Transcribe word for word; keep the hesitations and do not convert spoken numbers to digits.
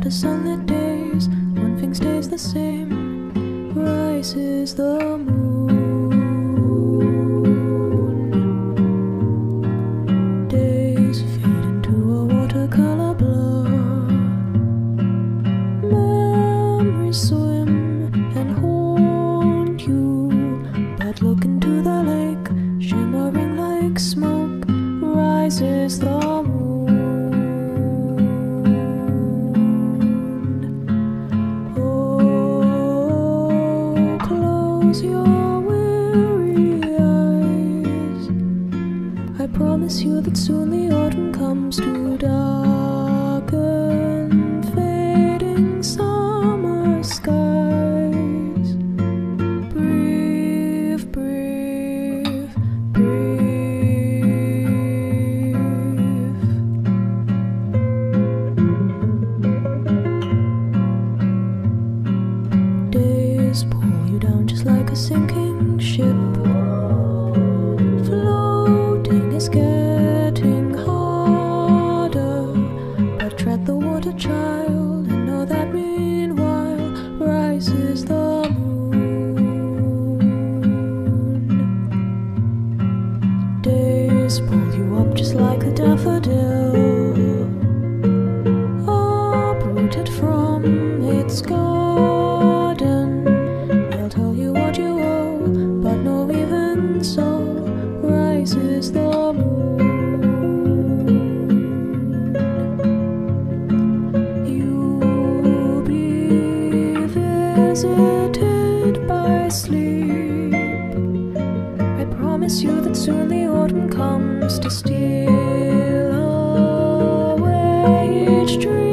the sunlit days when things stays the same. Rises the moon. Days fade into a watercolor blur. Memories swim and haunt you, but look into the lake, shimmering like smoke. Rises the moon. Oh, close your weary eyes. I promise you that soon the autumn comes to darken fading summer skies. Breathe, breathe, breathe. Days pull you down just like a sinking ship. Floating is getting harder, but tread the water, child, and know that meanwhile rises the moon. Days pull you up just like a daffodil, uprooted from its garden. They'll tell you what you owe, but no, even so rises the moon. You'll be visited by sleep. I promise you that soon the autumn comes to steal away each dream.